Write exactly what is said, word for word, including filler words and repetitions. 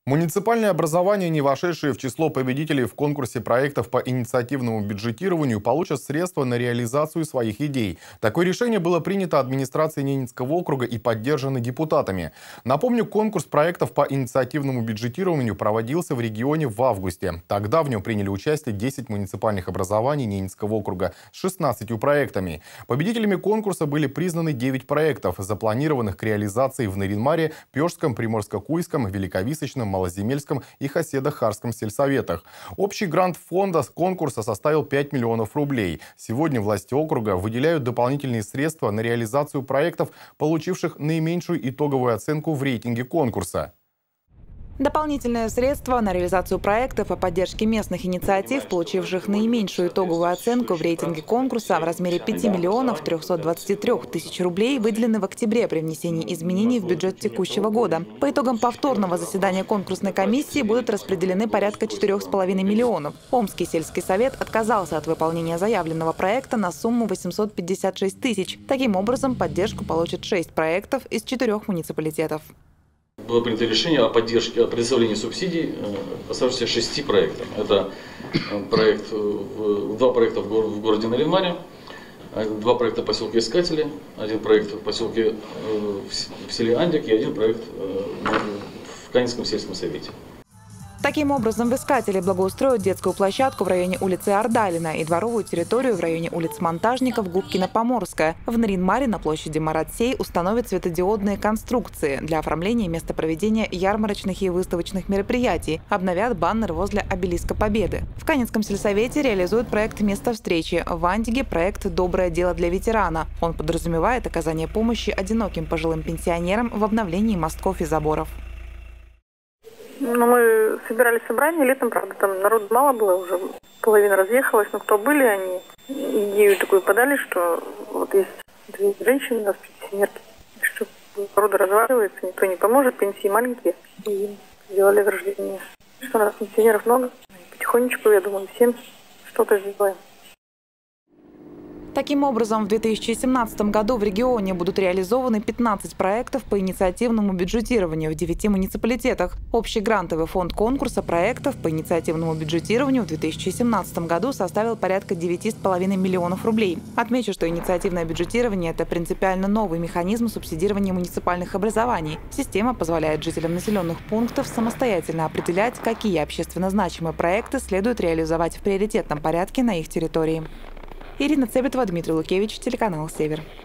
Муниципальные образования, не вошедшие в число победителей в конкурсе проектов по инициативному бюджетированию, получат средства на реализацию своих идей. Такое решение было принято администрацией Ненецкого округа и поддержано депутатами. Напомню, конкурс проектов по инициативному бюджетированию проводился в регионе в августе. Тогда в нем приняли участие десять муниципальных образований Ненецкого округа с шестнадцатью проектами. Победителями конкурса были признаны девять проектов, запланированных к реализации в Наринмаре, Пёжском, Приморско-Куйском, Великовисочном, Малоземельском и Хаседо-Харском сельсоветах. Общий грант фонда с конкурса составил пять миллионов рублей. Сегодня власти округа выделяют дополнительные средства на реализацию проектов, получивших наименьшую итоговую оценку в рейтинге конкурса. Дополнительные средства на реализацию проектов по поддержке местных инициатив, получивших наименьшую итоговую оценку в рейтинге конкурса в размере пяти миллионов трёхсот двадцати трёх тысяч рублей, выделены в октябре при внесении изменений в бюджет текущего года. По итогам повторного заседания конкурсной комиссии будут распределены порядка четырёх с половиной миллионов. Омский сельский совет отказался от выполнения заявленного проекта на сумму восемьсот пятьдесят шесть тысяч. Таким образом, поддержку получат шесть проектов из четырех муниципалитетов. Было принято решение о поддержке, о предоставлении субсидий оставшихся шести проектам. Это проект, два проекта в городе Наринмаре, два проекта в поселке Искатели, один проект в поселке в селе Андик и один проект в Канинском сельском совете. Таким образом, в Искателе благоустроят детскую площадку в районе улицы Ордалина и дворовую территорию в районе улиц Монтажников, Губкина-Поморская. В Наринмаре на площади Маратсей установят светодиодные конструкции для оформления места проведения ярмарочных и выставочных мероприятий. Обновят баннер возле обелиска Победы. В Канинском сельсовете реализуют проект «Место встречи». В Андиге проект «Доброе дело для ветерана». Он подразумевает оказание помощи одиноким пожилым пенсионерам в обновлении мостков и заборов. Ну, мы собирали собрание летом, правда, там народу мало было, уже половина разъехалась, но кто были, они идею такую подали, что вот есть две женщины, у нас пенсионерки, что народу разваливается, никто не поможет, пенсии маленькие, и сделали рождение. Что у нас пенсионеров много, потихонечку, я думаю, всем что-то сделаем. Таким образом, в две тысячи семнадцатом году в регионе будут реализованы пятнадцать проектов по инициативному бюджетированию в девяти муниципалитетах. Общий грантовый фонд конкурса проектов по инициативному бюджетированию в две тысячи семнадцатом году составил порядка девяти с половиной миллионов рублей. Отмечу, что инициативное бюджетирование – это принципиально новый механизм субсидирования муниципальных образований. Система позволяет жителям населенных пунктов самостоятельно определять, какие общественно значимые проекты следует реализовать в приоритетном порядке на их территории. Ирина Цебетова, Дмитрий Лукевич, телеканал «Север».